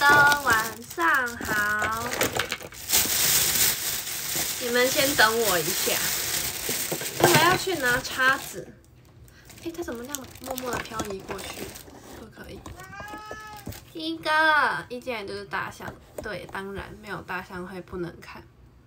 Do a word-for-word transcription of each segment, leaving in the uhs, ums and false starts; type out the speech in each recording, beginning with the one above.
哥晚上好，你们先等我一下，我还要去拿叉子。哎，它怎么那样默默的漂移过去？不可以。一哥，一进来就是大象，对，当然没有大象会不能看。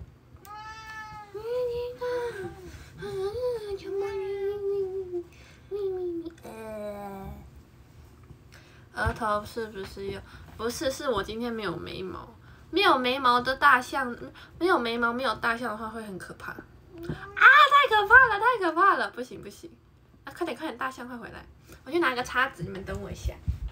额头是不是有？不是，是我今天没有眉毛。没有眉毛的大象，没有眉毛没有大象的话会很可怕。啊，太可怕了，太可怕了！不行不行，啊，快点快点，大象快回来！我去拿个叉子，你们等我一下。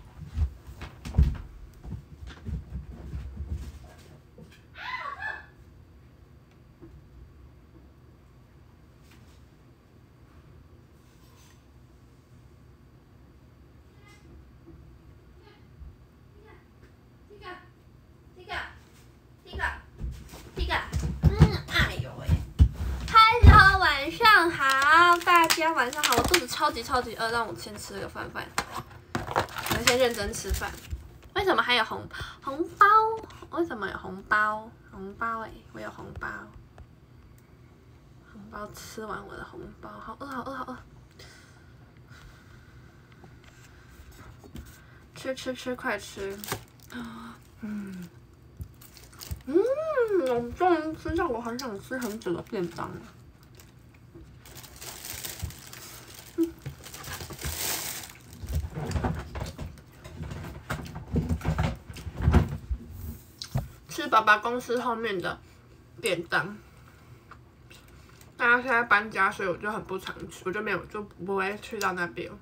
晚上好，大家晚上好。我肚子超级超级饿，让我先吃个饭饭。我先认真吃饭。为什么还有红红包？为什么有红包？红包哎、欸，我有红包。红包吃完我的红包，好饿好饿好饿。吃吃吃，快吃！嗯嗯，我终于吃到我很想吃很久的便当了。是爸爸公司后面的便当，但他现在搬家，所以我就很不常去，我就没有就不会去到那边。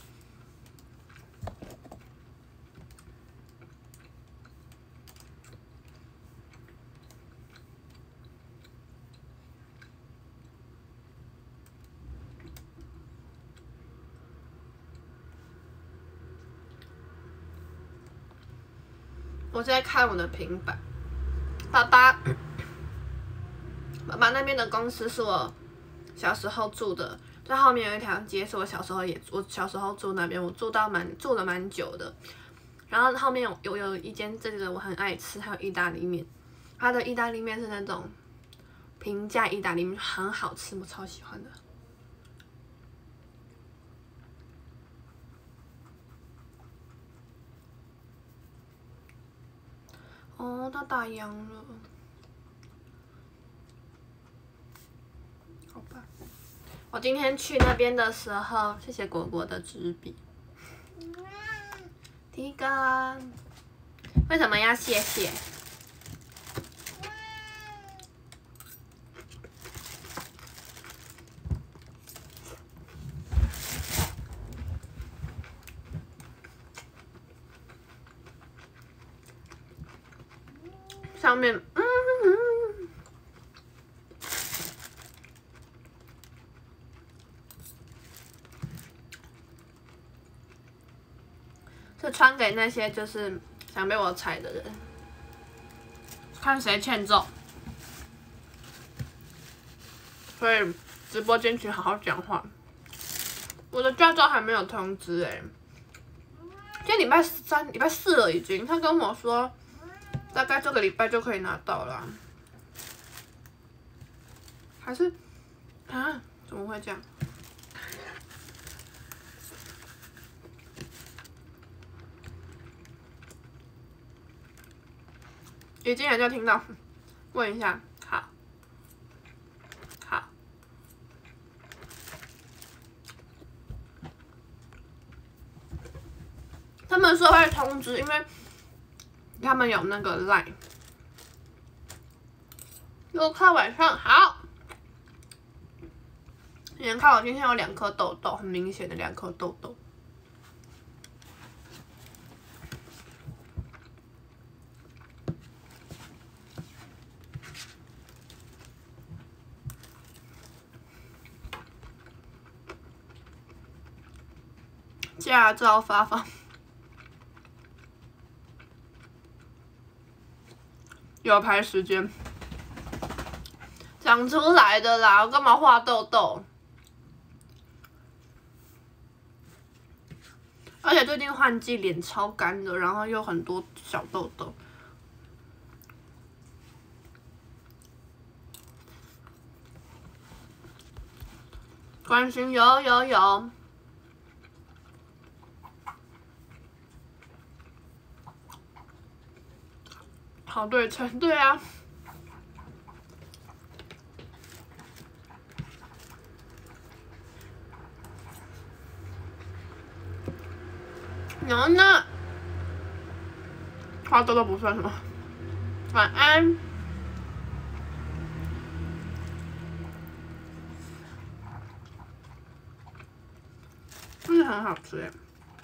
我在看我的平板。爸爸，爸爸那边的公司是我小时候住的，在后面有一条街是我小时候也我小时候住那边，我住到蛮住了蛮久的。然后后面有有有一间这个我很爱吃，还有意大利面，它的意大利面是那种平价意大利面，很好吃，我超喜欢的。哦，他打烊了。好吧。我今天去那边的时候，谢谢果果的纸笔。第一个，为什么要谢谢？上面，嗯嗯，是传给那些就是想被我踩的人，看谁欠揍。所以直播间请好好讲话。我的驾照还没有通知哎、欸，今天礼拜三、礼拜四了已经，他跟我说。大概这个礼拜就可以拿到了，还是啊？怎么会这样？一进来就听到，问一下，好，好，他们说会通知，因为。他们有那个 line， 又看晚上好。你们看我今天有两颗痘痘，很明显的两颗痘痘。驾照发放。有排时间，长出来的啦，我干嘛画痘痘？ 而且最近换季，脸超干的，然后又很多小痘痘。关心有有有。好对称，对啊。然后呢？花痘痘不算什么。晚安。真的很好吃耶。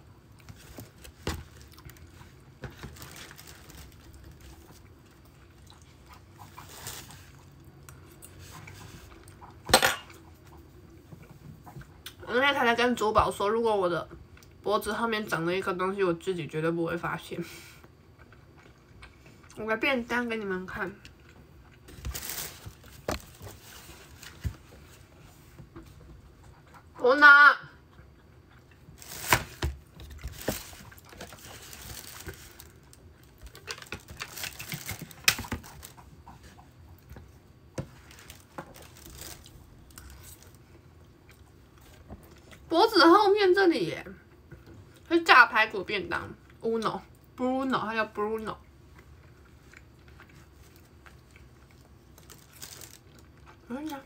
我那天才在跟珠宝说，如果我的脖子后面长了一颗东西，我自己绝对不会发现。我的便当给你们看。我拿。脖子后面这里耶，是炸排骨便当 ，Uno Bruno， 它叫 Bruno。嗯呀，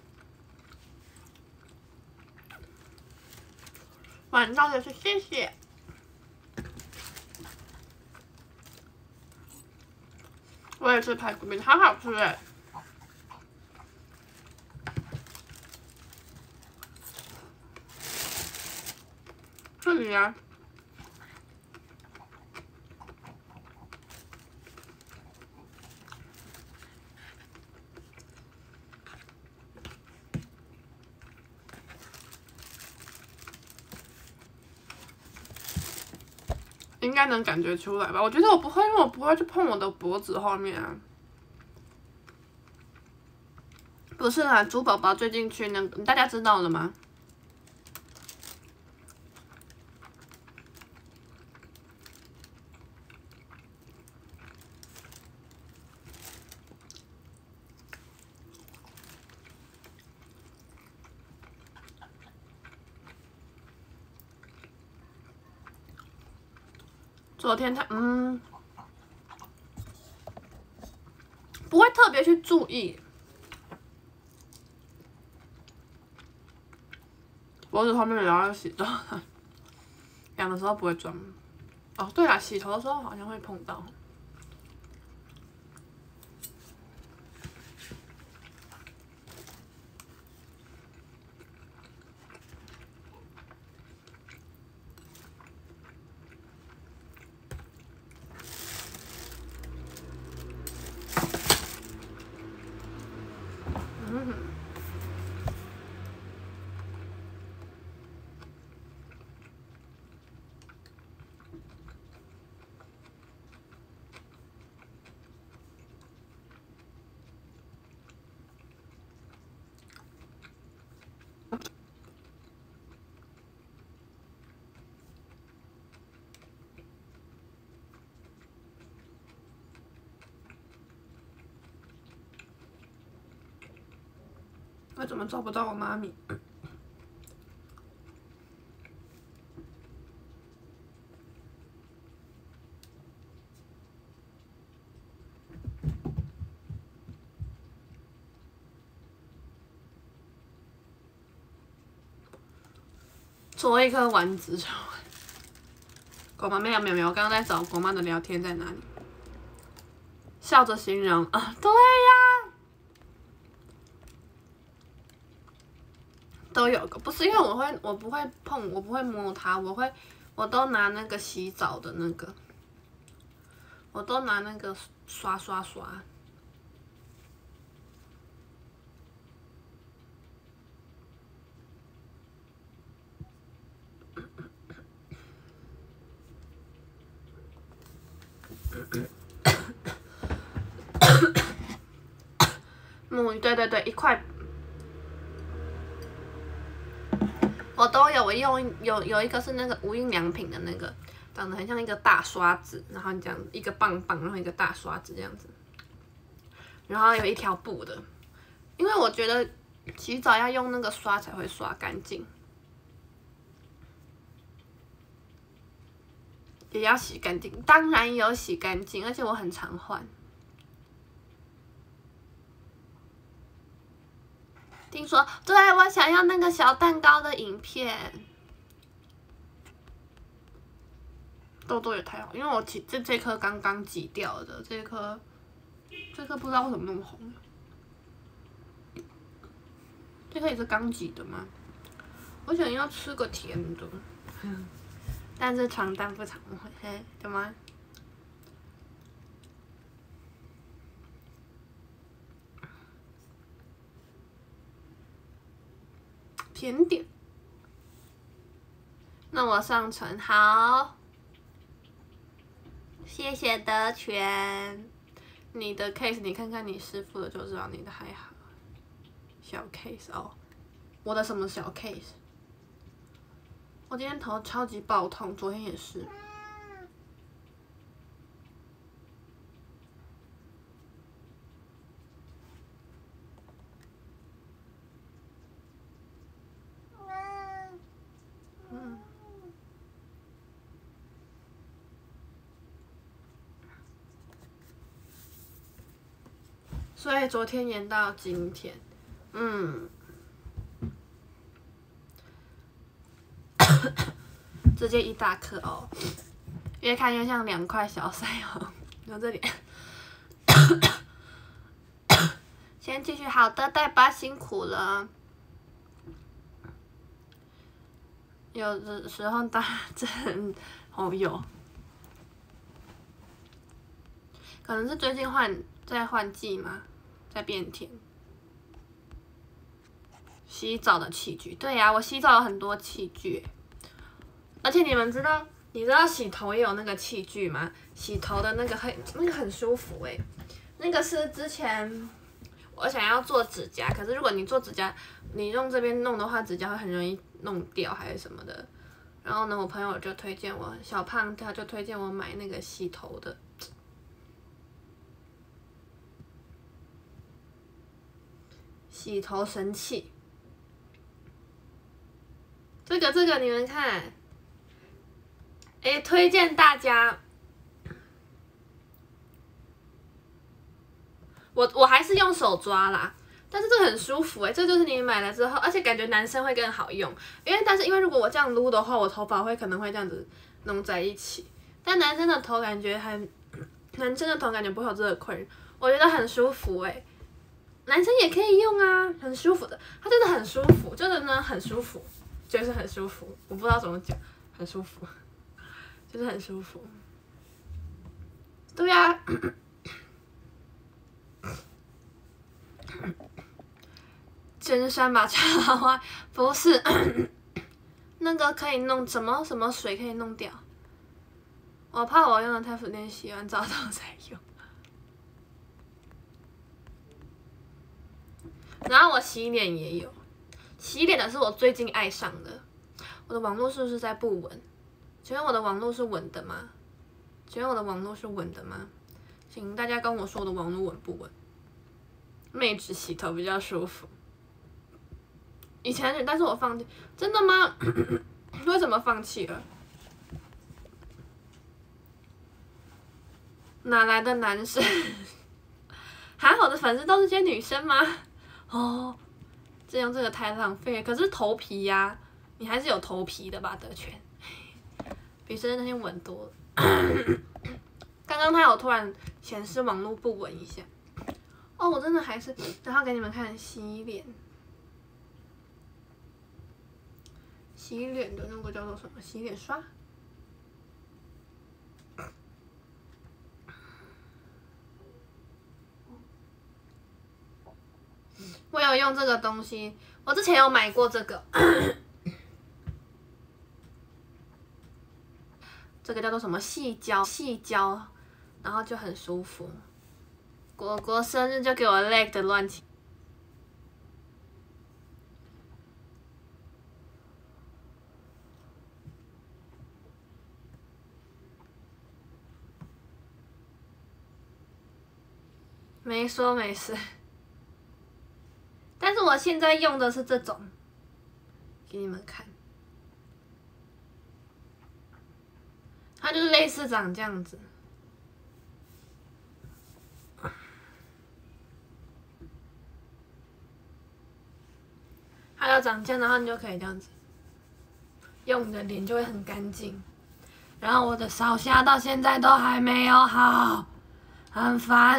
晚到的是谢谢。我也是排骨便当，好好吃哎。这里啊，应该能感觉出来吧？我觉得我不会，因为我不会去碰我的脖子后面啊。不是啦，猪宝宝最近去那个，大家知道了吗？昨天他嗯，不会特别去注意。脖子后面然后洗澡，痒的时候不会装。哦，对了，洗头的时候好像会碰到。嗯。我怎么找不到我妈咪？搓一颗丸子出来。狗妈没有没有没有，我刚刚在找狗妈的聊天在哪里？笑着形容啊，对呀。都有个，不是因为我会，我不会碰，我不会摸它，我会，我都拿那个洗澡的那个，我都拿那个刷刷刷。母鱼，对对对，一块。 我都有，我用有有一个是那个无印良品的那个，长得很像一个大刷子，然后你这样一个棒棒，然后一个大刷子这样子，然后有一条布的，因为我觉得洗澡要用那个刷才会刷干净，也要洗干净，当然有洗干净，而且我很常换。听说，对，我想要那个小蛋糕的影片。痘痘也太好，因为我挤这这颗刚刚挤掉的，这颗这颗不知道为什么那么红。这颗也是刚挤的吗？我想要吃个甜的，但是床单不常会，嘿，对吗？甜点，那我上传好，谢谢德全，你的 case 你看看你师傅的就知道你的还好，小 case 哦，我的什么小 case？ 我今天头超级爆痛，昨天也是。所以昨天延到今天，嗯，直接一大颗哦，越看越像两块小腮红。然后这里，先继续，好的，代爸辛苦了。有的时候打针，哦有，可能是最近换在换季嘛。在变甜，洗澡的器具，对呀、啊，我洗澡有很多器具，而且你们知道，你知道洗头也有那个器具吗？洗头的那个很那个很舒服哎、欸，那个是之前我想要做指甲，可是如果你做指甲，你用这边弄的话，指甲会很容易弄掉还是什么的。然后呢，我朋友就推荐我，小胖他就推荐我买那个洗头的。洗头神器，这个这个你们看，哎、欸，推荐大家，我我还是用手抓啦，但是这个很舒服哎、欸，这就是你买了之后，而且感觉男生会更好用，因为但是因为如果我这样撸的话，我头发会可能会这样子弄在一起，但男生的头感觉还，男生的头感觉不会有这个困扰，我觉得很舒服哎、欸。男生也可以用啊，很舒服的，它真的很舒服，真的呢很舒服，就是很舒服，我不知道怎么讲，很舒服，就是很舒服。对呀、啊，真山马茶花不是，那个可以弄什么什么水可以弄掉，我怕我用的太敷衍，洗完澡后再用。然后我洗脸也有，洗脸的是我最近爱上的。我的网络是不是在不稳？请问我的网络是稳的吗？请问我的网络是稳的吗？请大家跟我说我的网络稳不稳？妹纸洗头比较舒服。以前，但是我放弃，真的吗？为什么放弃了？哪来的男生？还好的粉丝都是些女生吗？哦，这样这个太浪费了。可是头皮呀、啊，你还是有头皮的吧，德全，比生日那天稳多了。刚刚他有突然显示网络不稳一下。哦，我真的还是，然后给你们看洗脸，洗脸的那个叫做什么？洗脸刷。我有用这个东西，我之前有买过这个，这个叫做什么细胶，细胶，然后就很舒服。果果生日就给我 leg 的乱七， 没说没事。但是我现在用的是这种，给你们看，它就是类似长这样子。它要长这样，然后你就可以这样子，用你的脸就会很干净。然后我的烧虾到现在都还没有好，很烦。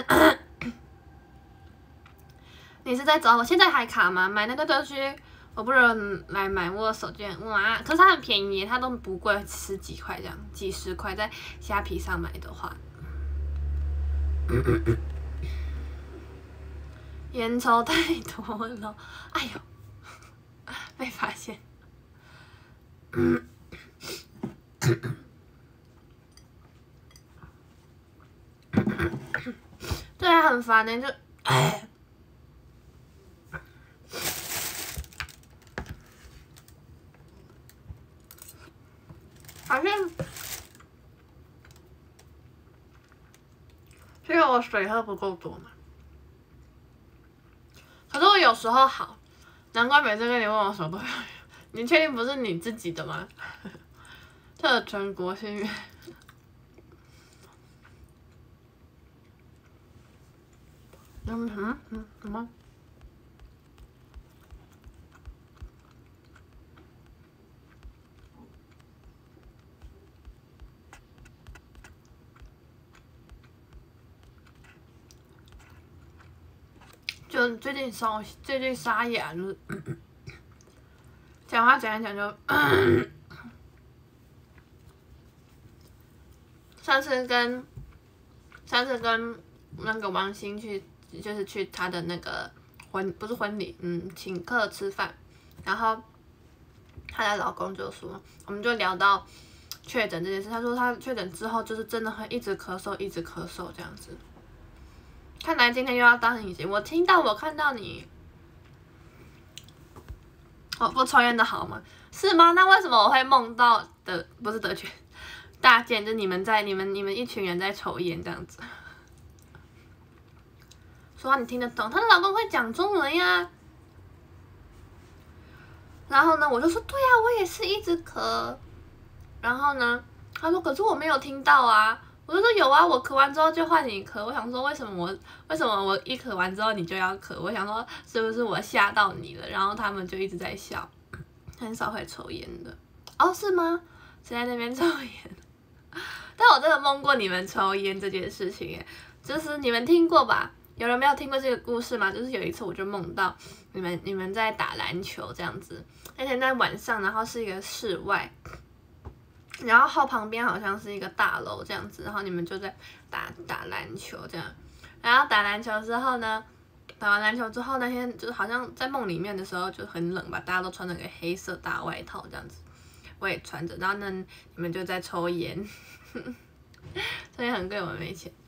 你是在找我？现在还卡吗？买那个东西，我不能来买我手机哇！可是它很便宜，它都不贵，十几块这样，几十块在虾皮上买的话。烟抽太多了，哎呦，被发现。对啊，很烦呢，就哎。好像，是因为我水喝不够多嘛。可是我有时候好，难怪每次跟你问我手都要用。你确定不是你自己的吗？特权国幸运。嗯嗯嗯什么？就最近烧，最近沙哑了，讲话讲一讲就。上次跟上次跟那个王鑫去，就是去他的那个婚，不是婚礼，嗯，请客吃饭，然后她的老公就说，我们就聊到确诊这件事，他说他确诊之后就是真的会一直咳嗽，一直咳嗽这样子。看来今天又要当隐形，我听到我看到你，我不抽烟的好吗？是吗？那为什么我会梦到的不是德全大健，就你们在你们你们一群人在抽烟这样子？说话你听得懂？她的老公会讲中文呀。然后呢，我就说对呀、啊，我也是一直咳。然后呢，他说可是我没有听到啊。我就说有啊，我咳完之后就换你咳。我想说为什么我为什么我一咳完之后你就要咳？我想说是不是我吓到你了？然后他们就一直在笑，很少会抽烟的。哦，是吗？谁在那边抽烟？但我真的梦过你们抽烟这件事情，就是你们听过吧？有人没有听过这个故事吗？就是有一次我就梦到你们你们在打篮球这样子，那天在晚上，然后是一个室外。然后后旁边好像是一个大楼这样子，然后你们就在打打篮球这样，然后打篮球之后呢，打完篮球之后那天就是好像在梦里面的时候就很冷吧，大家都穿着个黑色大外套这样子，我也穿着，然后呢你们就在抽烟，抽烟很贵，我们没钱。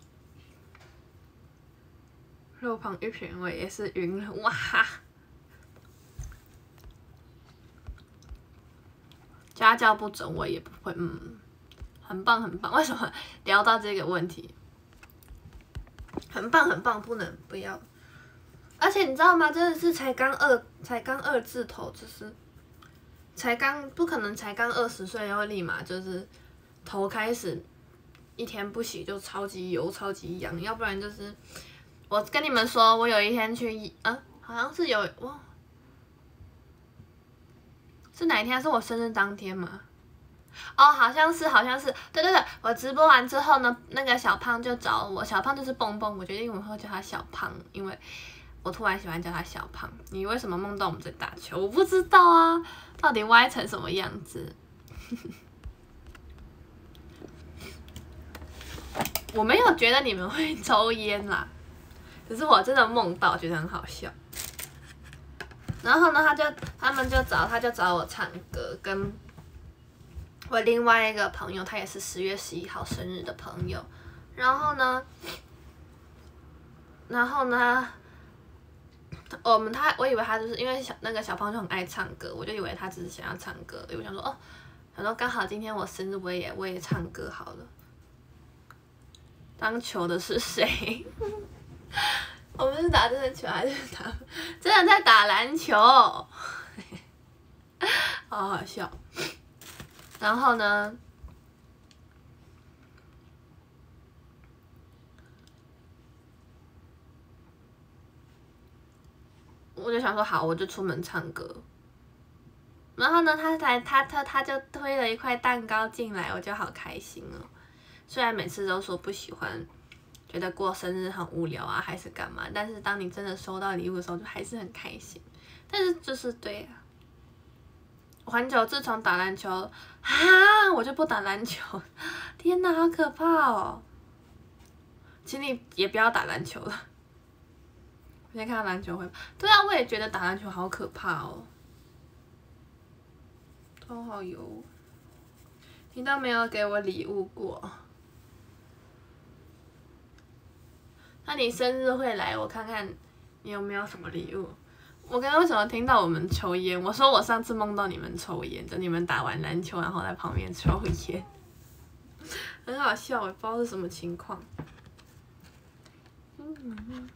路旁一群我也是晕了，哇！家教不准我也不会，嗯，很棒很棒。为什么聊到这个问题？很棒很棒，不能不要。而且你知道吗？真的是才刚二，才刚二字头，就是才刚不可能才刚二十岁，然后立马就是头开始一天不洗就超级油、超级痒，要不然就是我跟你们说，我有一天去，啊，好像是有哇。是哪一天？是我生日当天吗？哦，好像是，好像是，对对对，我直播完之后呢，那个小胖就找我，小胖就是蹦蹦，我决定我会叫他小胖，因为我突然喜欢叫他小胖。你为什么梦到我们在打球？我不知道啊，到底歪成什么样子？我没有觉得你们会抽烟啦，只是我真的梦到，觉得很好笑。然后呢，他就他们就找他就找我唱歌，跟我另外一个朋友，他也是十月十一号生日的朋友。然后呢，然后呢，我们他我以为他就是因为小那个小朋友就很爱唱歌，我就以为他只是想要唱歌，我想说哦，想说刚好今天我生日，我也我也唱歌好了。当球的是谁？ 我们是打真的球还是打？真的在打篮球，好好笑。然后呢？我就想说好，我就出门唱歌。然后呢，他才他他他就推了一块蛋糕进来，我就好开心哦。虽然每次都说不喜欢，觉得过生日很无聊啊，还是干嘛，但是当你真的收到礼物的时候，就还是很开心。但是就是对啊，环球自从打篮球啊，我就不打篮球。天哪，好可怕哦！请你也不要打篮球了。我先看到篮球会，对啊，我也觉得打篮球好可怕哦。头好油，你都没有给我礼物过。那你生日会来，我看看你有没有什么礼物。我刚刚为什么听到我们抽烟？我说我上次梦到你们抽烟，就你们打完篮球，然后在旁边抽烟，很好笑，我不知道是什么情况。嗯嗯嗯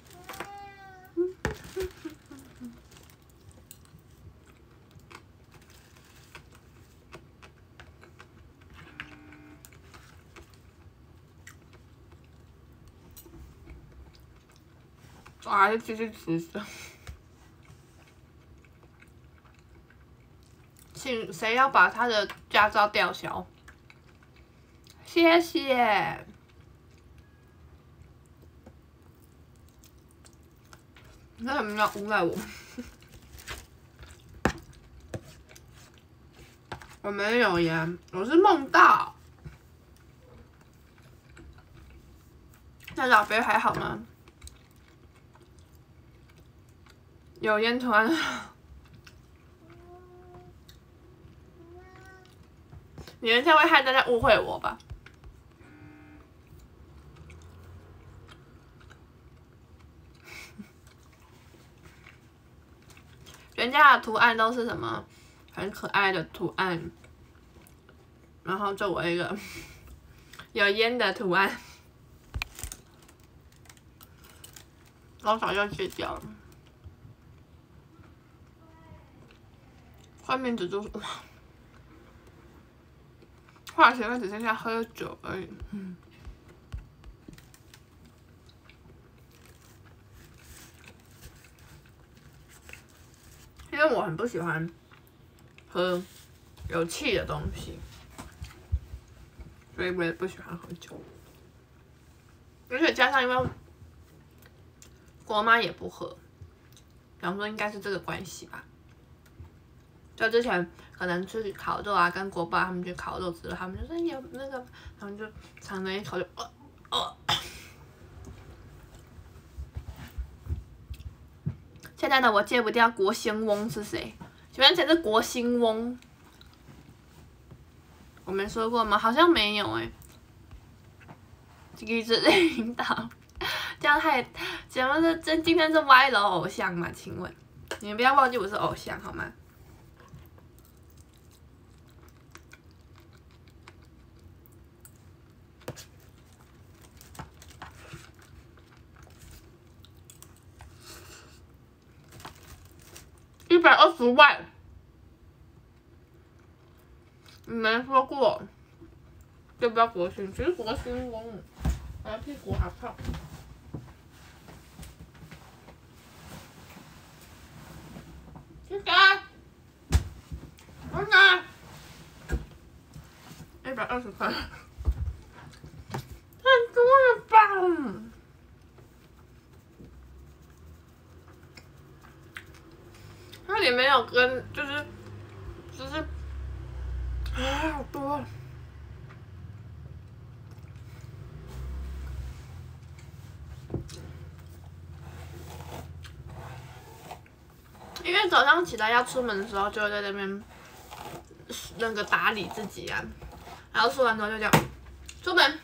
我还是继续吃的。请谁要把他的驾照吊销？谢谢。那你们要诬赖我？我没有呀，我是梦到。那老贝还好吗？有烟突然，你们这样会害大家误会我吧？人家的图案都是什么很可爱的图案，然后就我一个有烟的图案，我早就戒掉了。换面子就是哇，化学课只剩下喝酒而已。嗯。因为我很不喜欢喝有气的东西，所以我也不喜欢喝酒。而且加上因为国妈也不喝，然后说应该是这个关系吧。就之前可能去烤肉啊，跟国爸他们去烤肉之后，他们就说有那个，然后就尝了一口就呃呃。现在的我戒不掉国兴翁是谁？请问谁是国兴翁？我没说过吗？好像没有哎、欸。一直领导，这样太，请问是真今天是歪楼偶像吗？请问，你们不要忘记我是偶像好吗？一百二十万，你没说过，要不要国兴？其实国兴翁，我的屁股好痛。这个，这个，一百二十块，太多了吧？它里面有跟就是就是啊好多，因为早上起来要出门的时候，就会在那边那个打理自己啊，然后说完之后就这样出门，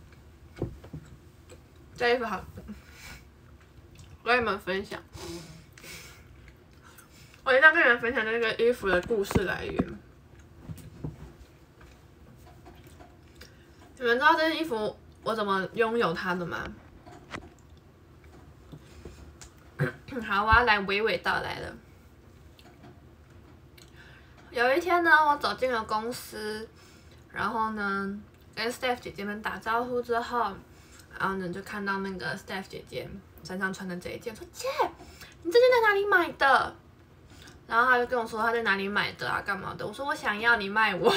这衣服好，我跟你们分享。我一定要跟你们分享这个衣服的故事来源。你们知道这件衣服我怎么拥有它的吗？ 好，我要来娓娓道来了。有一天呢，我走进了公司，然后呢，跟 staff 姐姐们打招呼之后，然后呢就看到那个 staff 姐姐身上穿的这一件，说姐，你这件在哪里买的？然后她就跟我说她在哪里买的啊，干嘛的？我说我想要，你卖我。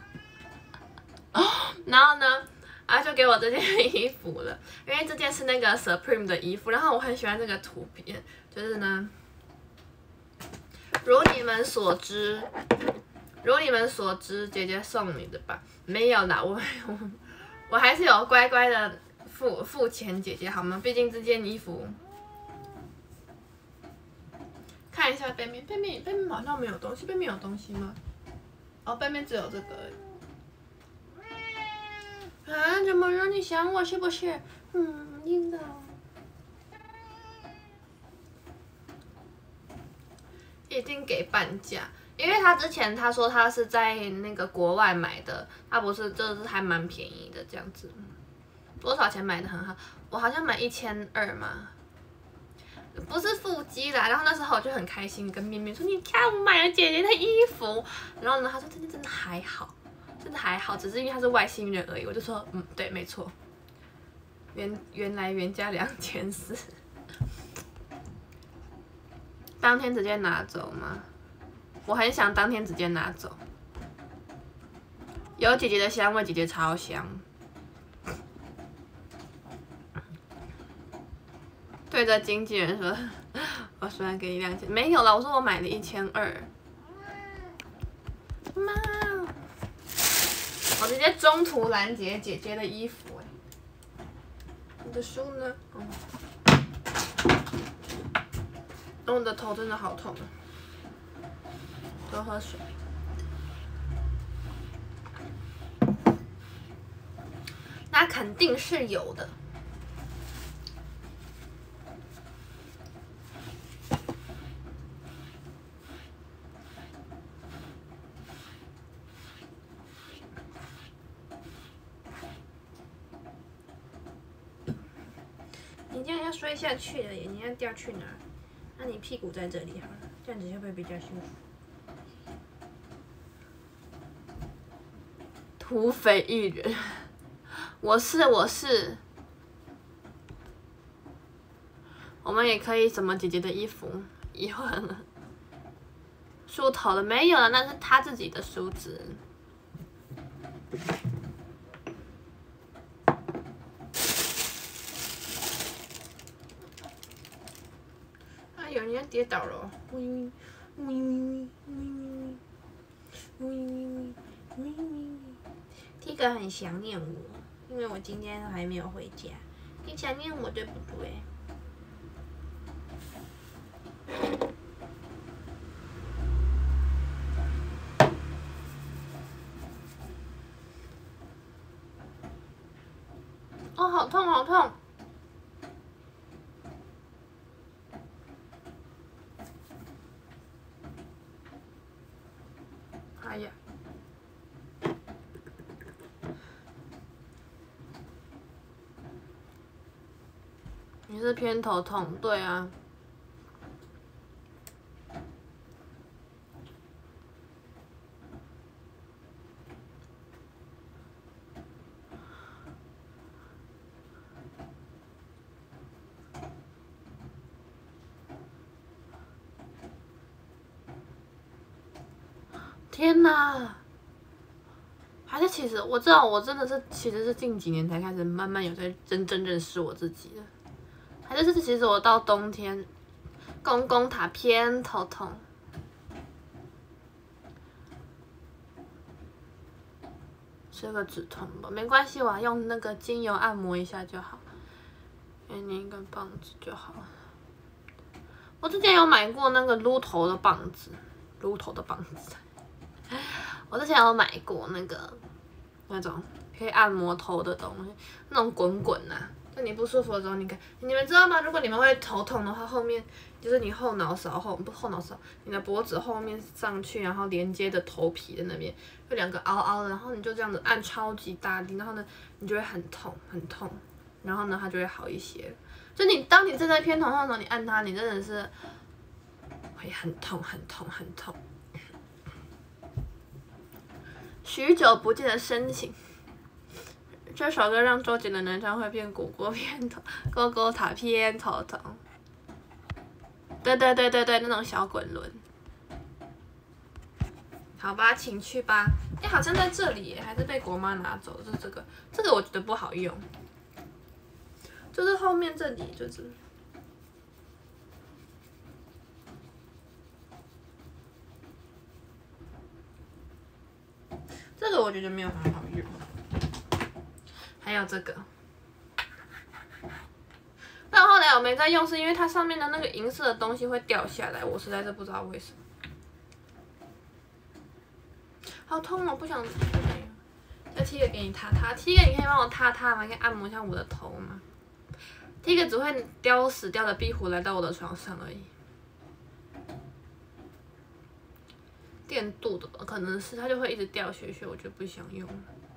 然后呢，然后就给我这件衣服了，因为这件是那个 Supreme 的衣服，然后我很喜欢这个图片，就是呢，如你们所知，如你们所知，姐姐送你的吧？没有啦，我我我还是有乖乖的付付钱姐姐好吗？毕竟这件衣服，看一下背面，背面背面好像没有东西，背面有东西吗？哦，背面只有这个而已。啊，怎么了？你想我是不是？嗯，应的。一定给半价，因为他之前他说他是在那个国外买的，他不是，就是还蛮便宜的这样子。多少钱买的很好？我好像买一千二嘛，不是腹肌啦。然后那时候我就很开心，跟面面说：“你看我买了姐姐的衣服。”然后呢，他说：“真的真的还好。”真的还好，只是因为他是外星人而已。我就说，嗯，对，没错。原原来原价两千四，当天直接拿走吗？我很想当天直接拿走。有姐姐的香味，姐姐超香。对着经纪人说，我虽然给你两千，没有了，我说我买了一千二。妈。我直接中途拦截姐姐的衣服，哎，你的书呢？嗯，我的头真的好痛啊！多喝水。那肯定是有的。你这样要摔下去了耶！你要掉去哪？那你屁股在这里好了，这样子会不会比较舒服？土匪艺人，我是我是。我们也可以什么姐姐的衣服，以后梳头了没有了？那是他自己的梳子。有人要跌倒了，喂喂喂喂喂喂喂喂喂 T 哥很想念我，因为我今天还没有回家。你想念我对不对？哦，好痛，好痛！哎呀，你是偏头痛，对啊。天哪！还是其实我知道，我真的是其实是近几年才开始慢慢有在真正认识我自己的。还是是其实我到冬天，公公塔偏头痛。是个止痛吧，没关系，我用那个精油按摩一下就好，捏一根棒子就好。我之前有买过那个撸头的棒子，撸头的棒子。我之前有买过那个那种可以按摩头的东西，那种滚滚呐。在你不舒服的时候，你看，你们知道吗？如果你们会头痛的话，后面就是你后脑勺后不后脑勺，你的脖子后面上去，然后连接的头皮的那边有两个凹凹的，然后你就这样子按超级大力，然后呢，你就会很痛很痛，然后呢它就会好一些。 就你当你正在偏头痛的时候，你按它，你真的是会很痛很痛很痛。许久不见的深情，这首歌让周杰伦演唱会变鼓鼓偏头，勾勾塔偏头痛。对对对对对，那种小滚轮。好吧，请去吧。哎、欸，好像在这里耶，还是被国妈拿走？就是这个，这个我觉得不好用。就是后面这里，就是。这个我觉得没有很好用。还有这个。但后来我没再用，是因为它上面的那个银色的东西会掉下来，我实在是不知道为什么。好痛哦，不想。要 T 个给你踏踏 ，T 个你可以帮我踏踏吗？可以按摩一下我的头吗 ？T 个只会叼死掉的壁虎来到我的床上而已。电镀的吧，可能是它就会一直掉屑屑，我就不想用。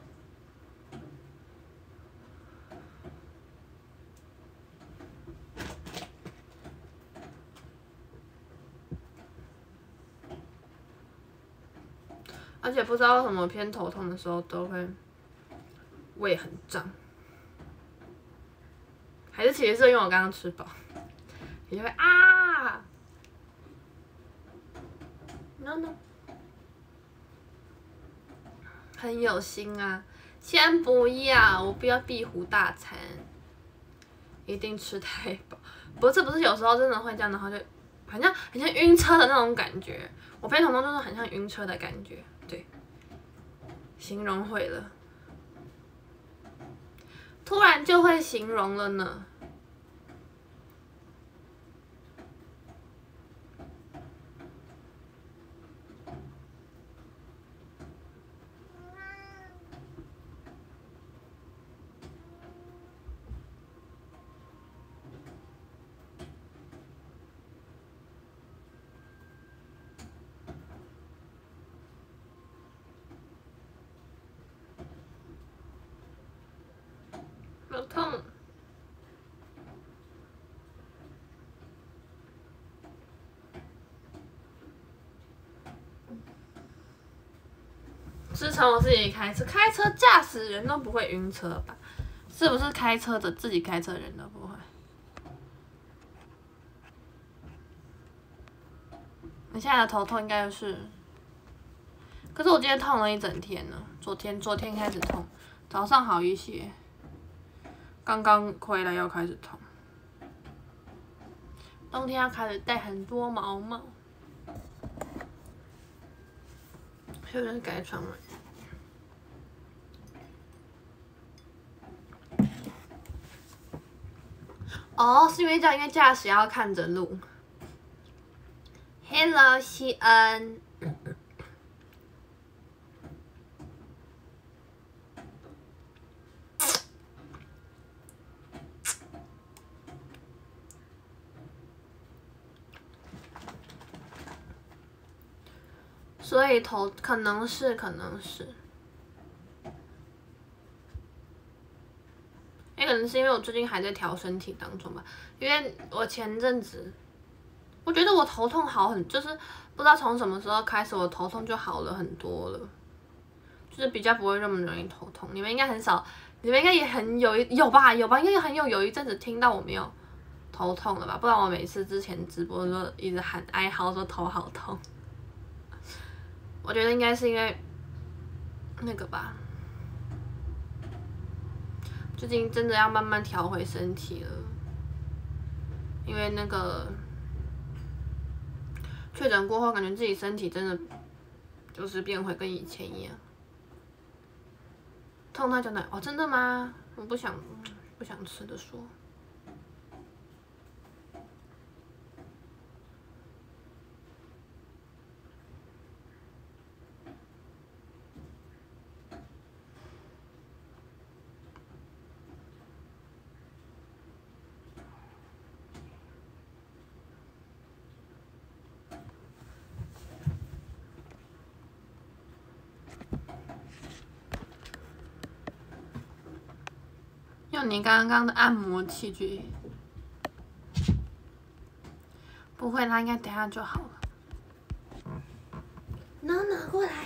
而且不知道为什么偏头痛的时候都会胃很胀，还是其实是因为我刚刚吃饱，也就会啊 ，no no， 很有心啊，先不要，我不要壁虎大餐，一定吃太饱，不是不是有时候真的会这样，然后就好像很像晕车的那种感觉，我偏头痛就是很像晕车的感觉。对，形容会了，突然就会形容了呢。好痛！自从我自己开车，开车驾驶人都不会晕车吧？是不是开车的自己开车的人都不会？你现在的头痛应该就是，可是我今天痛了一整天呢。昨天昨天开始痛，早上好一些。刚刚回来要开始痛，冬天要开始带很多毛毛，是不是改窗门？哦，是因为这样，因为驾驶要看着路。Hello， 西恩。所以头可能是可能是，也可能是因为我最近还在调身体当中吧。因为我前阵子，我觉得我头痛好很，就是不知道从什么时候开始，我头痛就好了很多了，就是比较不会那么容易头痛。你们应该很少，你们应该也很有有吧有吧，应该很有有一阵子听到我没有头痛了吧？不然我每次之前直播就一直喊哀嚎说头好痛。我觉得应该是因为那个吧，最近真的要慢慢调回身体了，因为那个确诊过后，感觉自己身体真的就是变回跟以前一样。痛他讲的哦，真的吗？我不想不想吃的说。用你刚刚的按摩器具不会，他应该等下就好了。Nona 过来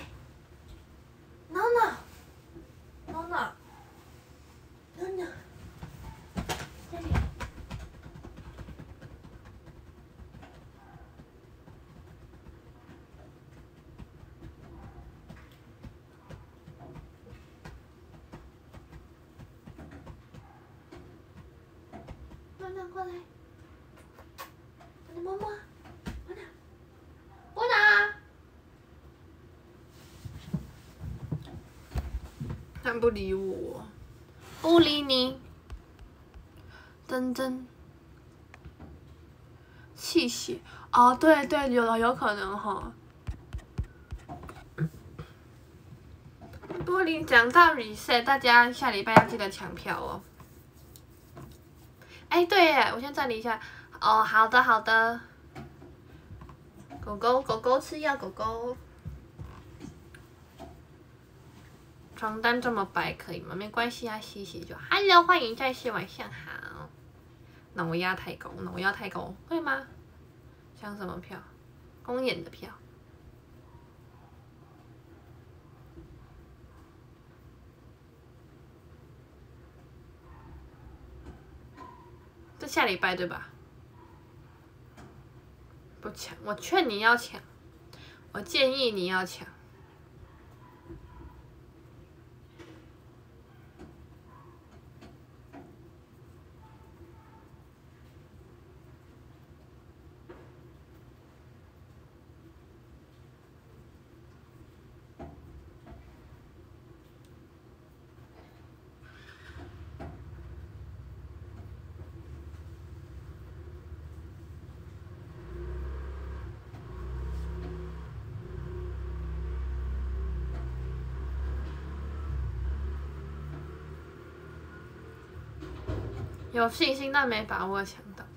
，Nona，Nona，Nona，这里。Nona 过来，我的摸摸 ，Nona，Nona。他不理我，不理你。真真，气血哦，对对，有有可能哈。玻璃讲到 reset， 大家下礼拜要记得抢票哦。哎，对耶，我先暂停一下。哦，好的好的。狗狗狗狗吃药，狗狗。床单这么白可以吗？没关系啊，洗洗就。Hello， 欢迎在线，晚上好。脑压太高，脑压太高，会吗？抢什么票？公演的票。这下礼拜对吧？不抢，我劝你要抢，我建议你要抢。有信心但没把握抢到。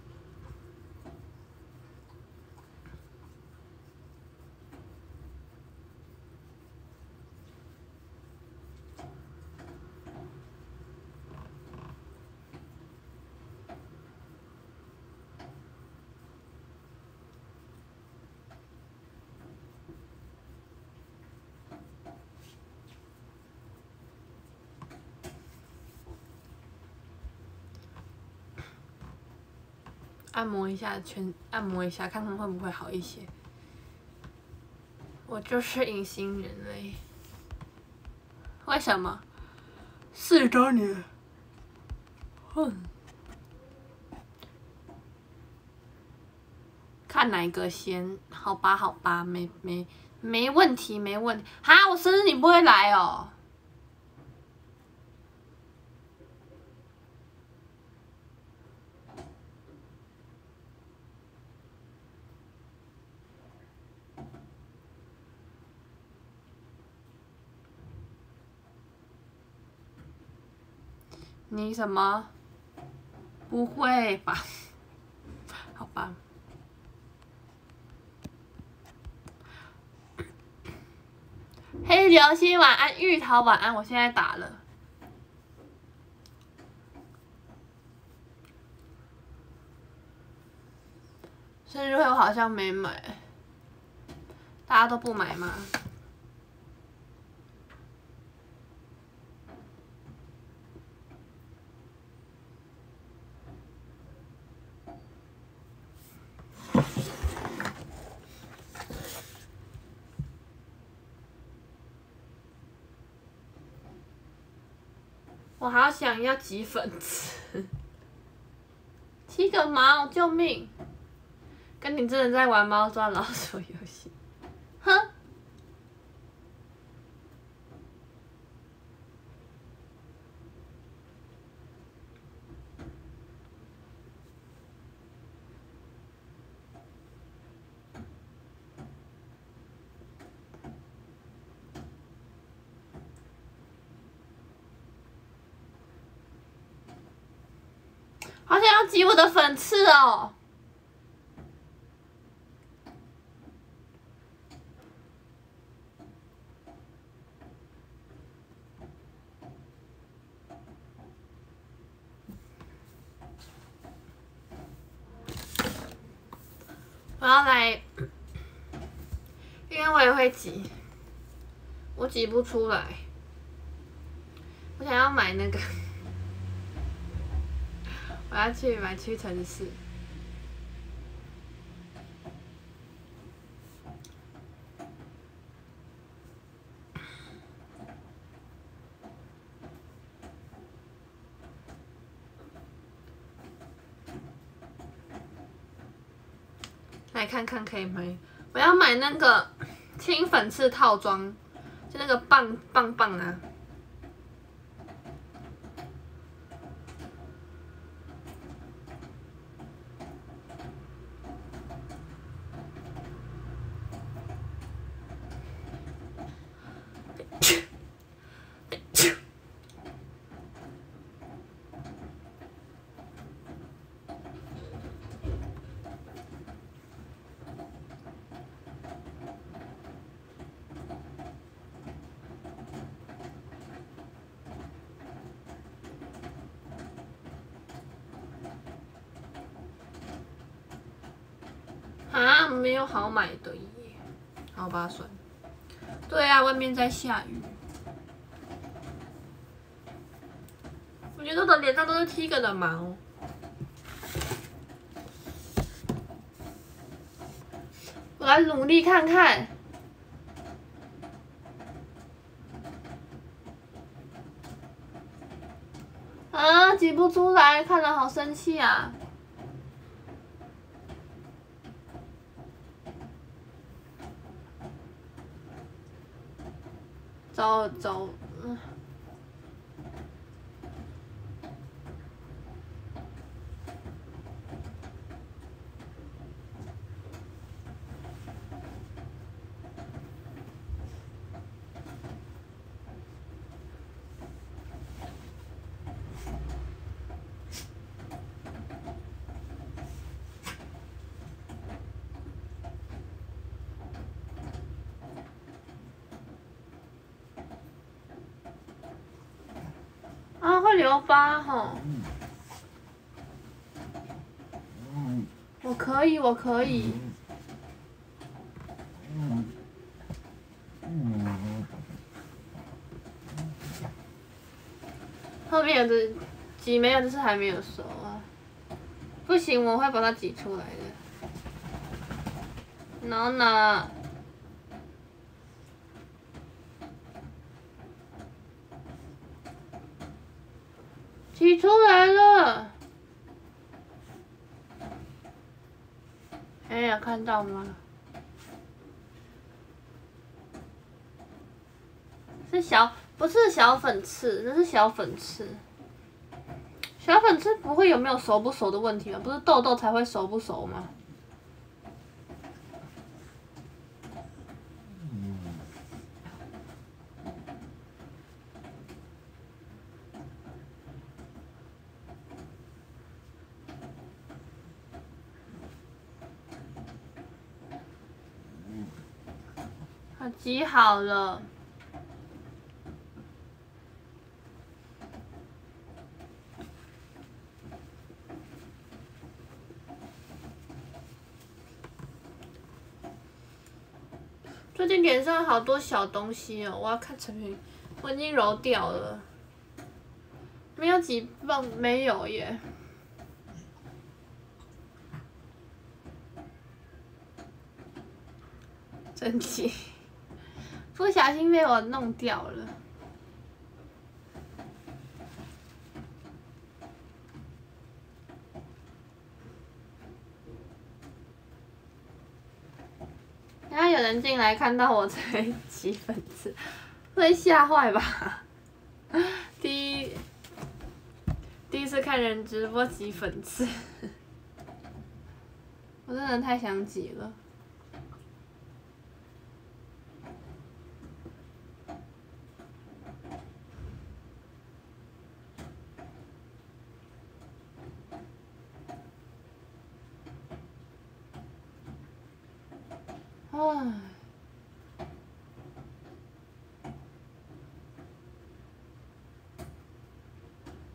按摩一下全，按摩一下，看看会不会好一些。我就是隐形人类。为什么？四周年。哼。看哪个先？好吧，好吧，没没没问题，没问题。哈，我生日你不会来哦。你什么？不会吧？好吧。黑流星晚安，玉桃晚安，我现在打了。生日会我好像没买，大家都不买吗？我好想要挤粉刺，七个毛，救命！跟你真的在玩猫抓老鼠游戏，哼！好想要挤我的粉刺哦！ 要来，因为我也会挤，我挤不出来。我想要买那个，我要去买屈臣氏。来看看可以买，我要买那个清粉刺套装，就那个棒棒棒啊。啊，没有好买的耶，好吧，算。对啊，外面在下雨。我觉得我的脸上都是 Tiger 的毛。我来努力看看。啊，挤不出来，看了好生气啊！走走，嗯。啊，会留疤吼。我可以，我可以。后面有的挤没有，就是还没有熟啊。不行，我会把它挤出来的。no no。挤出来了。哎呀，看到吗？是小，不是小粉刺，那是小粉刺。小粉刺不会有没有熟不熟的问题吗？不是痘痘才会熟不熟吗？好，挤好了。最近脸上好多小东西哦，我要看成品，我已经揉掉了。没有挤棒，没有耶。生气，不小心被我弄掉了。然后有人进来看到我在挤粉刺，会吓坏吧？第一第一次看人直播挤粉刺，我真的太想挤了。唉。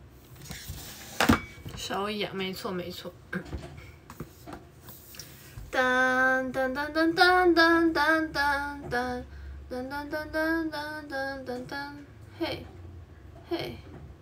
手痒，没错没错。 噔噔噔噔噔噔噔噔噔噔噔噔噔噔噔噔，嘿，嘿。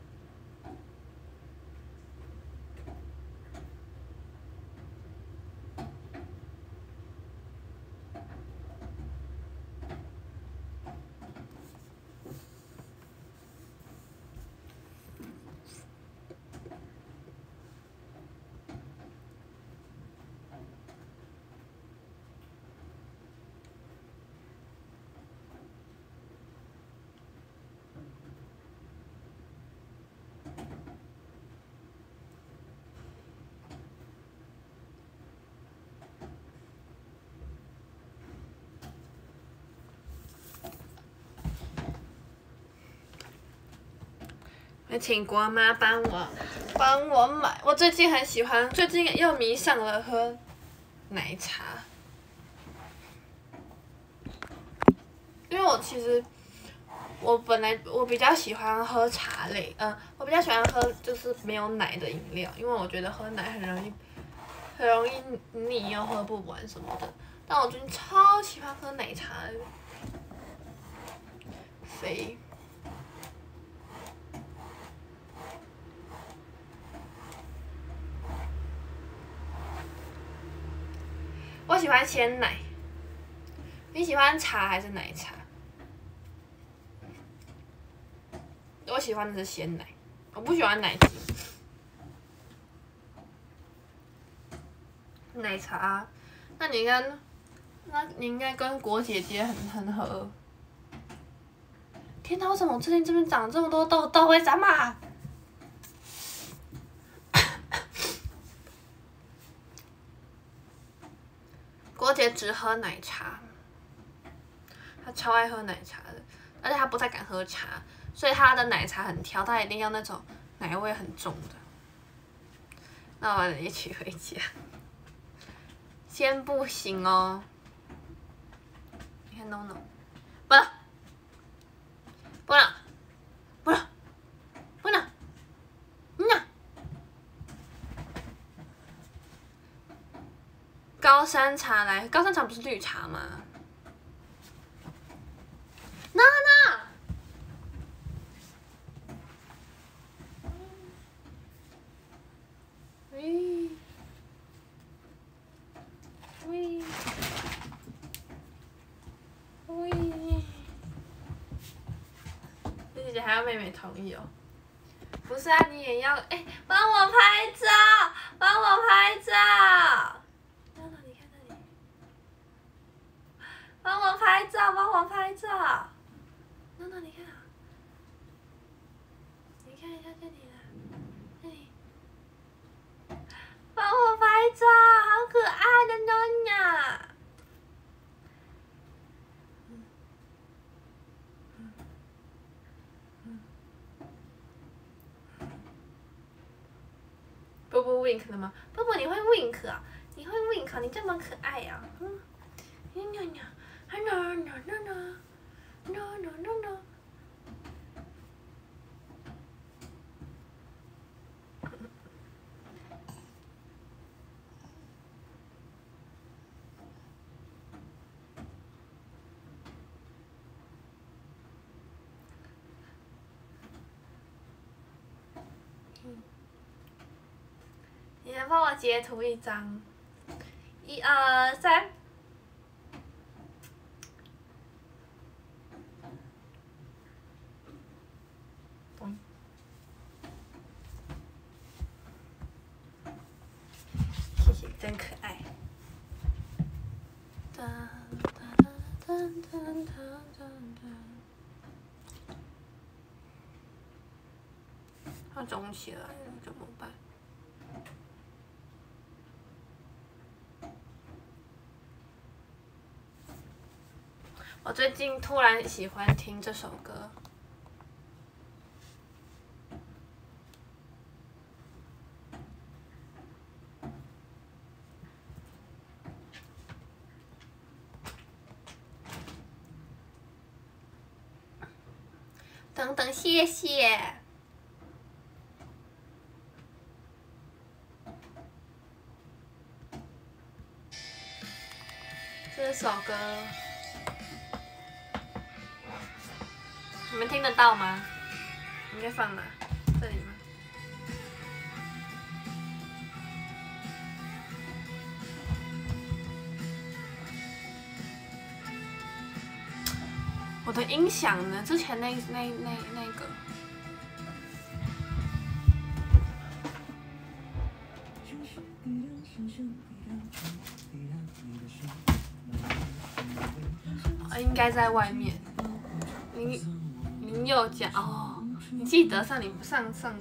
请国妈帮我帮我买，我最近很喜欢，最近又迷上了喝奶茶，因为我其实我本来我比较喜欢喝茶类，嗯、呃，我比较喜欢喝就是没有奶的饮料，因为我觉得喝奶很容易很容易腻又喝不完什么的，但我最近超喜欢喝奶茶的，肥。我喜欢鲜奶，你喜欢茶还是奶茶？我喜欢的是鲜奶，我不喜欢奶精。奶茶，那你应该，那你应该跟果姐姐很很合。天哪，为什么我最近这边长这么多痘痘？为什么？果姐只喝奶茶，她超爱喝奶茶的，而且她不太敢喝茶，所以她的奶茶很挑，她一定要那种奶味很重的。那我们一起回家。先不行哦，你看 no no， 不能，不能，不能，不能，嗯呐。高山茶来，高山茶不是绿茶吗？娜娜，喂，喂，喂，姐姐还要妹妹同意哦。不是啊，你也要哎，帮我拍照，帮我拍照。娜娜，你看那里。帮我拍照，帮我拍照。娜娜，你看啊，你看一下这里啦，这里。帮我拍照，好可爱的诺娜。波波 wink 了吗？波波，你会 wink 啊？你会 wink 啊？你这么可爱呀、啊！嗯，喏喏喏，啊喏喏喏喏，喏喏喏喏。你来帮我截图一张，一二三。谢谢，真可爱。哒哒哒哒哒哒哒哒。它肿起来了，怎么办？我最近突然喜欢听这首歌。等等，谢谢。 首歌，你们听得到吗？你在放哪？这里吗？我的音响呢？之前那那那那个。应该在外面。林林宥嘉哦，你记得上你上上。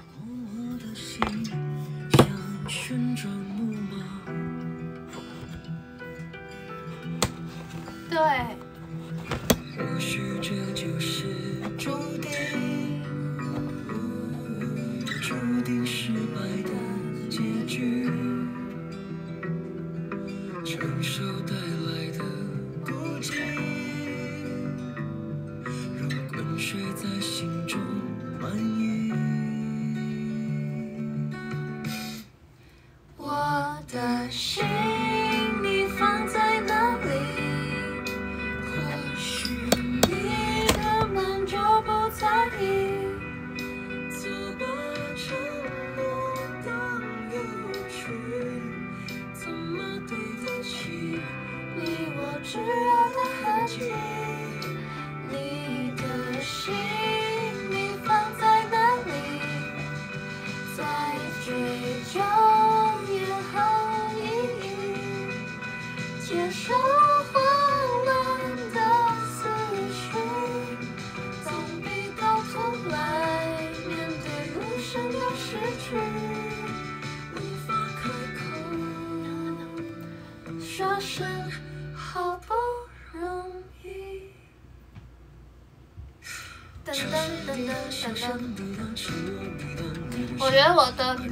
对。或许这就是注定，注定失败的结局，承受带来的孤寂，如滚水在心中蔓延。我的心你放在哪里？或许你根本就不在意，怎么承诺当有趣，怎么对得起你我炙热的痕迹？你的心你放在哪里？在追究也毫无意义，接受慌乱的思绪，总比到头来面对无声的失去，无法开口说声好不容易。噔噔噔噔噔噔。我觉得我的，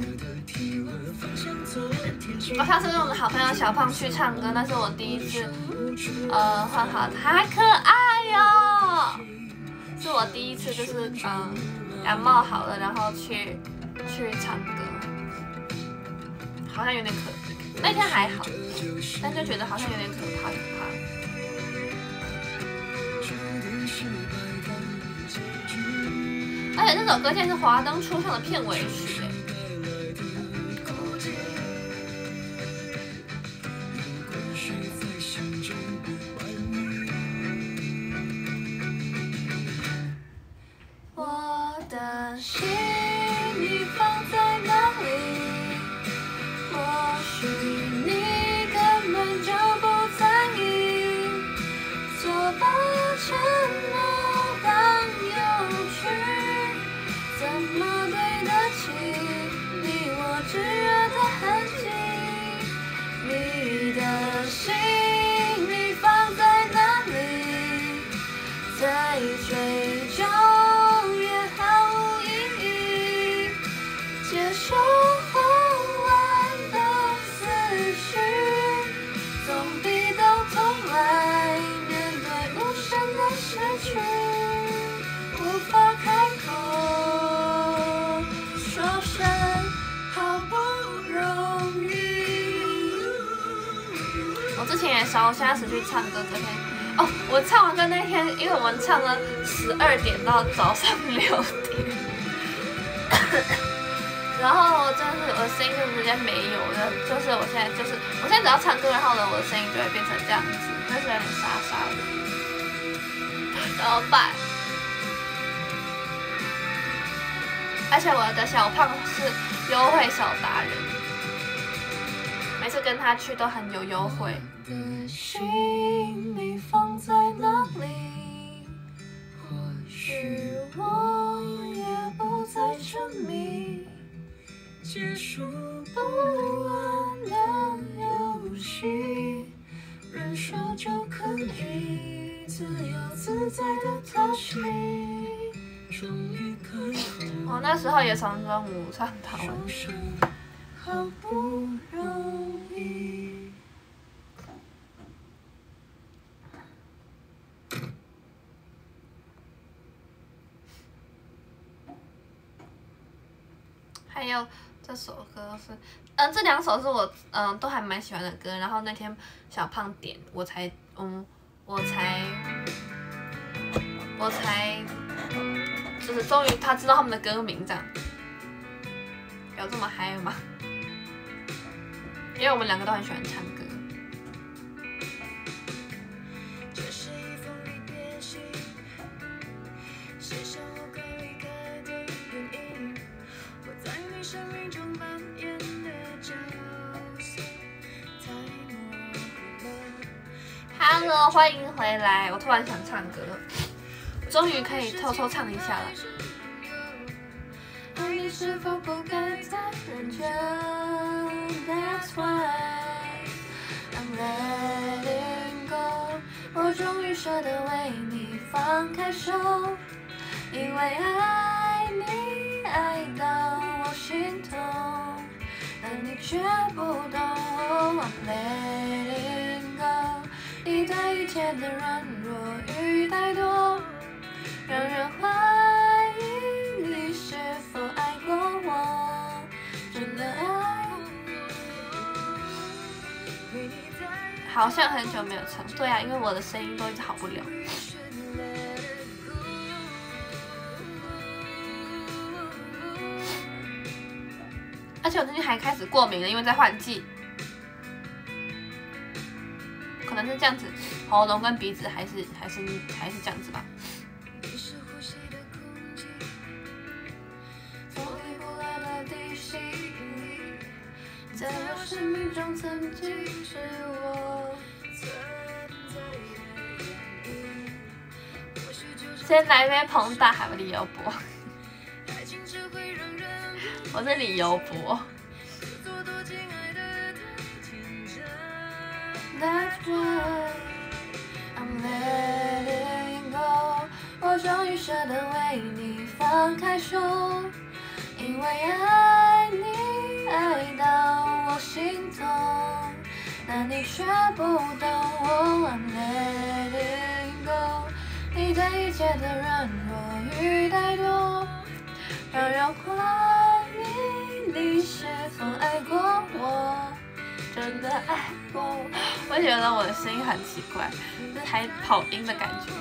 我上次跟我的好朋友小胖去唱歌，那是我第一次，呃，换好太可爱哟、是我第一次就是嗯、呃、感冒好了，然后去去唱歌，好像有点可，那天还好，但就觉得好像有点可怕可怕。而且这首歌现在是《华灯初上》的片尾曲，我的心你放在哪里？或许你根本就不在意，做吧承诺当有趣，怎么对得起你我炙热的痕迹？你的心你放在哪里？在追究也毫无意义，接受慌乱的思绪，总比到头来面对无声的失去，无法开口说声好不容易。我之前也烧瞎死去唱歌，隔天哦，我唱完歌那天，因为我们唱了十二点到早上六点，然后真的是我的声音就直接没有了，就是我现在就是我现在只要唱歌，然后呢我的声音就会变成这样子，但是有点沙沙的，怎么办？而且我的小胖是优惠小达人，每次跟他去都很有优惠。心你放在哪里？或许我也不再沉迷，结束不完的游戏，忍受就可以自由自在的逃离。终于开口，我那时候也从中午唱到晚，好不容易。还有这首歌是，嗯、呃，这两首是我嗯、呃、都还蛮喜欢的歌。然后那天小胖点，我才嗯我才我才就是终于他知道他们的歌名这样。有这么嗨吗？因为我们两个都很喜欢唱歌。Hello， 欢迎回来！我突然想唱歌，终于可以偷偷唱一下了。爱你是否不该再认真 ？That's why I'm letting go。我终于舍得为你放开手，因为爱你爱到我心痛，但你却不懂。I'm letting go。你对一切的软弱与怠惰，让人怀疑你是否爱过我，真的爱。好像很久没有唱，对啊，因为我的声音都一直好不了。而且我最近还开始过敏了，因为在换季。可能是这样子，喉咙跟鼻子还是还是还是这样子吧。在我生命中曾经是我。先来一杯彭大海李油博，我是李油博。That's why I'm letting go。我终于舍得为你放开手，因为爱你爱到我心痛，但你却不懂我。I'm letting go。你对一切的软弱与怠惰，让人怀疑你是否爱过我。真的爱过我，我觉得我的声音很奇怪，就是还跑音的感觉。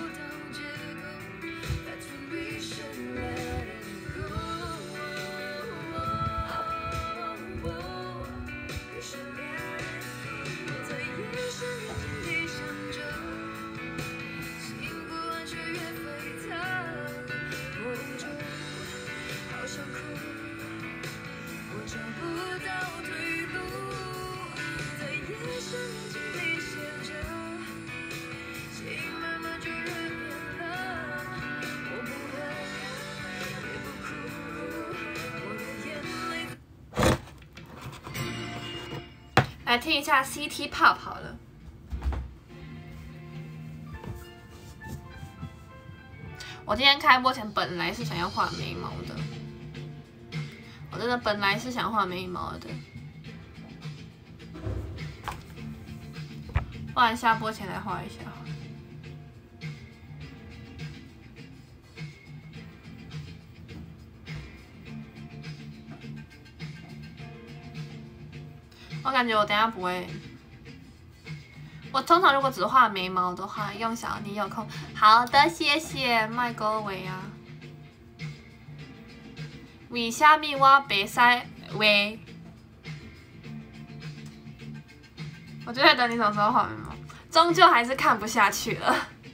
来听一下 City Pop 好了。我今天开播前本来是想要画眉毛的，我真的本来是想画眉毛的，不然下播前来画一下。我感觉我等一下不会，我通常如果只画眉毛的话，用小你有空。好的，谢谢麦高维啊。为虾米我袂使画？我就在等你什么时候画眉毛，终究还是看不下去了。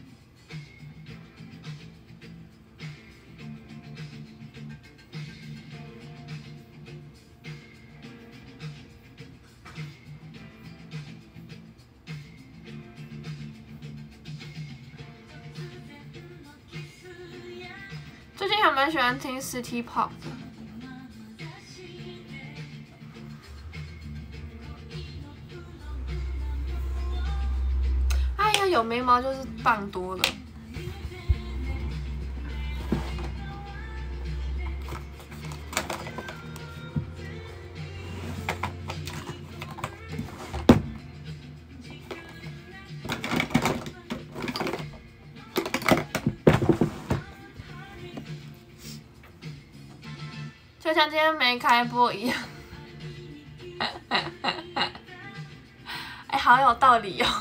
最近还蛮喜欢听 City Pop 的。哎呀，有眉毛就是棒多了。就像今天没开播一样。 好有道理哦。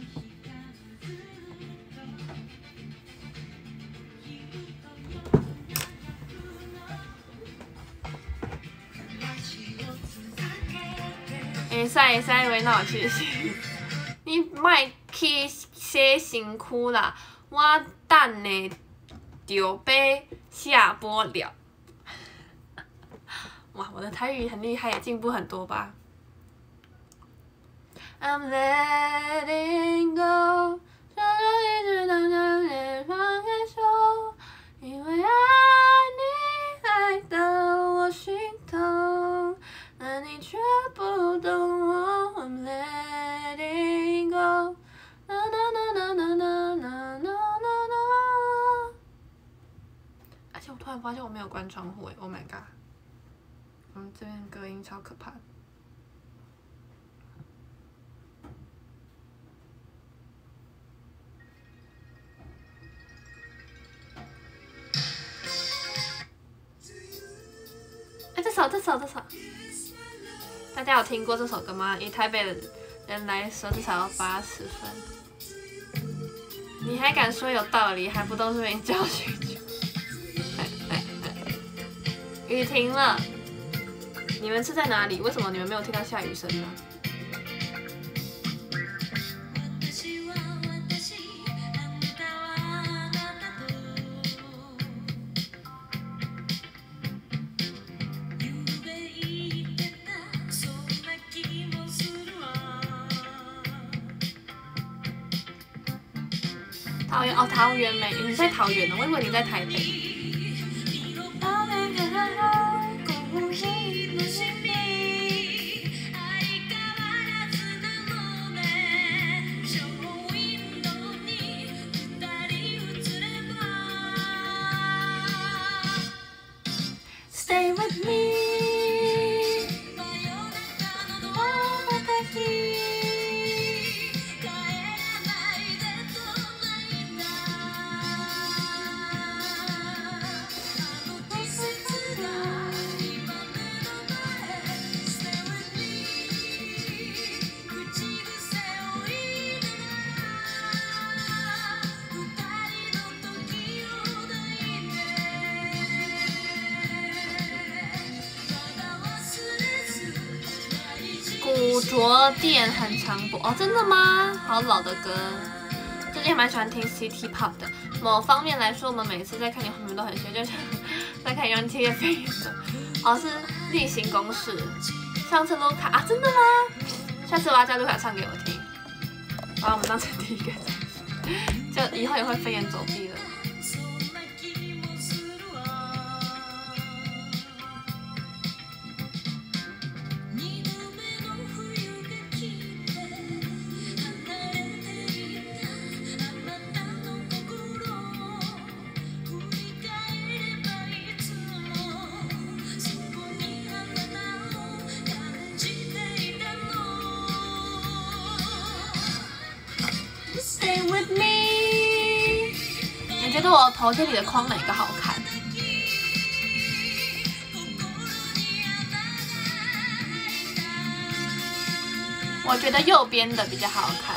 会使会使话哪有去死？你莫去洗身躯啦，我等下就被下播了。哇，我的台语很厉害，也进步很多吧 ？I'm letting go， 想要一直等着你放开手，因为爱你爱到我心痛，但你却不懂我。I'm letting go， na na na na na na na na na。而且我突然发现我没有关窗户哎 ，Oh my god！ 嗯，这边隔音超可怕的。哎，这首这首这首，大家有听过这首歌吗？以台北的人来说，至少要八十分。你还敢说有道理，还不都是被你教训？雨停了。你们是在哪里？为什么你们没有听到下雨声呢？桃园哦，桃园美，你在桃园呢？我以为你在台北。Stay with me。古着店很常播哦，真的吗？好老的歌，最近还蛮喜欢听 City Pop 的。某方面来说，我们每次在看你后面都很学，就像在看杨贴飞的。哦，是例行公事。上次卢卡啊，真的吗？下次我要叫卢卡唱给我听，把我们当成第一个，就以后也会飞檐走壁了。Stay with me。你觉得我头贴里的框哪个好看？我觉得右边的比较好看。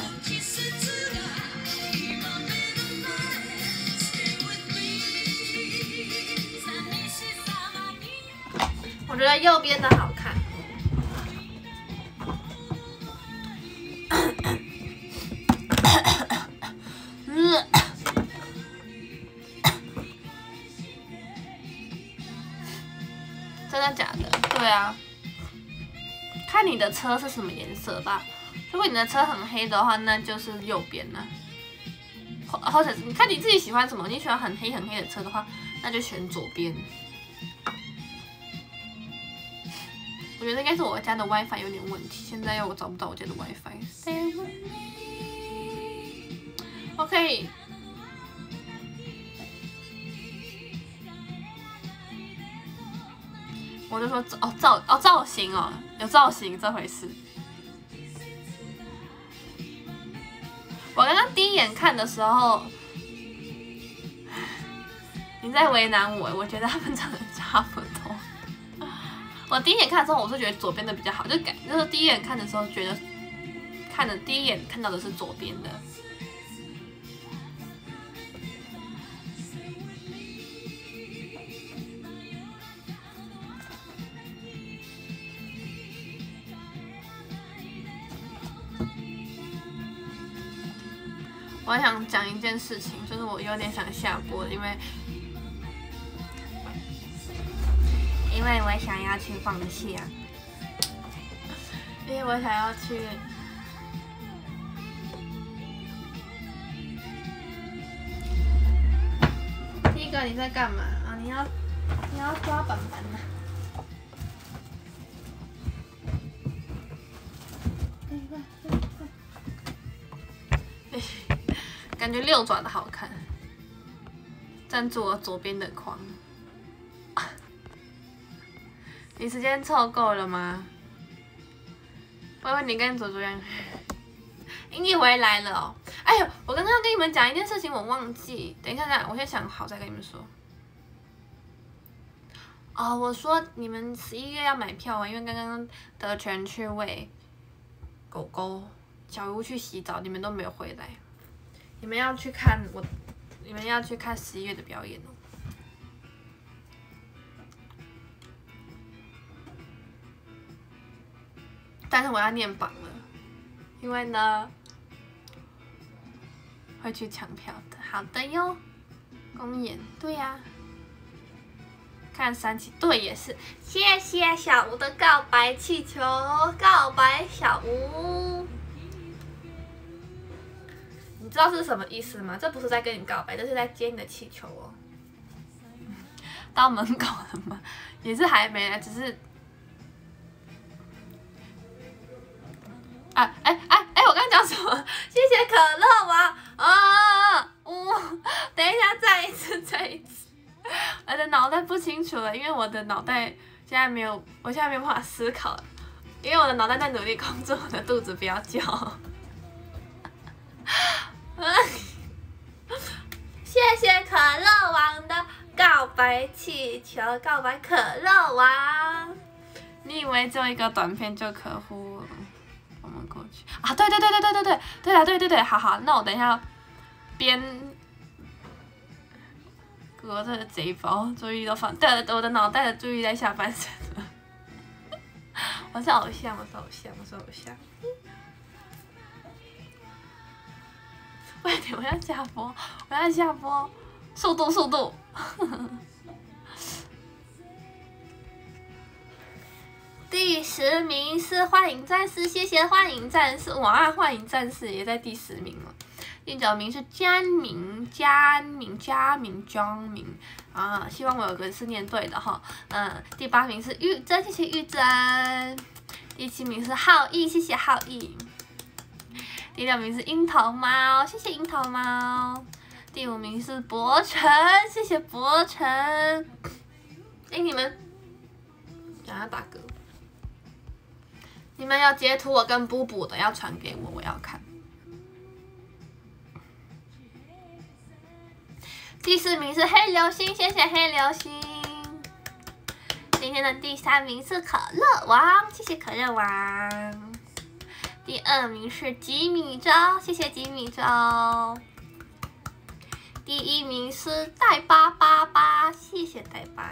我觉得右边的好看。真的假的？对啊，看你的车是什么颜色吧。如果你的车很黑的话，那就是右边呢。或或者你看你自己喜欢什么，你喜欢很黑很黑的车的话，那就选左边。我觉得应该是我家的 WiFi 有点问题，现在又我找不到我家的 WiFi。我可以。我就说哦造哦造型哦，有造型这回事。我刚刚第一眼看的时候，你在为难我，我觉得他们长得差不多。我第一眼看的时候，我是觉得左边的比较好，就感就是第一眼看的时候觉得看的第一眼看到的是左边的。我还想讲一件事情，就是我有点想下播，因为因为我想要去放弃啊，因为我想要去。第一个你在干嘛啊？你要你要抓板板呢？感觉六爪的好看，站住我左边的框。你时间凑够了吗？我以为你跟左左一样。你回来了哦！哎呦，我刚刚要跟你们讲一件事情，我忘记。等一下，等一下，我先想好再跟你们说。哦，我说你们十一月要买票啊，因为刚刚德全去喂狗狗，小屋去洗澡，你们都没有回来。你们要去看我，你们要去看十一月的表演哦。但是我要念榜了，因为呢会去抢票的。好的哟，公演对呀、啊，看三期对也是。谢谢小吴的告白气球，告白小吴。你知道是什么意思吗？这不是在跟你告白，这是在接你的气球哦。到门口了吗？也是还没来，只是……啊，哎哎哎！我刚刚讲什么？谢谢可乐王啊！嗯，等一下，再一次，再一次。我的脑袋不清楚了，因为我的脑袋现在没有，我现在没有办法思考，因为我的脑袋在努力控制我的肚子不要叫。谢谢可乐王的告白气球，告白可乐王。你以为只有一个短片就可呼？我们过去啊！对对对对对对对对啦，对对对，好好，那我等一下边隔着贼包，注意力都放，对，我的脑袋的注意力在下半身了。我是偶像，我是偶像，我是偶像。快点，我要下播，我要下播，速度速度。第十名是幻影战士，谢谢幻影战士，哇，幻影战士也在第十名了。第九名是佳明，佳明，佳明，江明啊，希望我有个是念对的哈。嗯，第八名是玉珍，谢谢玉珍。第七名是浩毅，谢谢浩毅。第六名是樱桃猫，谢谢樱桃猫。第五名是博成，谢谢博成。哎，你们，想要打嗝。你们要截图我跟布布的，要传给我，我要看。第四名是黑流星，谢谢黑流星。今天的第三名是可乐王，谢谢可乐王。第二名是吉米昭，谢谢吉米昭。第一名是代八八八，谢谢代八。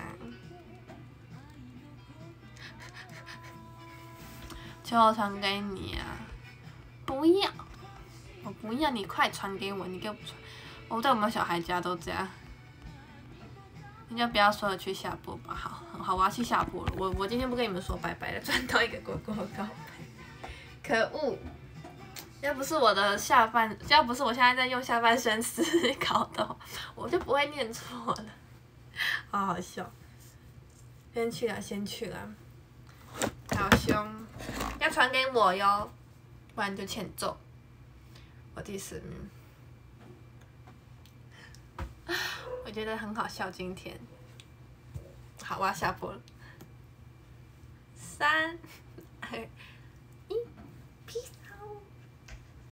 求我传给你啊！不要，我不要，你快传给我，你给我传。我在我们小孩家都这样。你就不要说了，去下播吧。好，好，我要去下播了。我我今天不跟你们说拜拜了，赚到一个果果告白。可恶！要不是我的下半，要不是我现在在用下半身思考的，我就不会念错了。好好笑。先去了，先去了。好凶！要传给我哟，不然就欠揍。我第十名。我觉得很好笑，今天。好，我要下播了。三，二。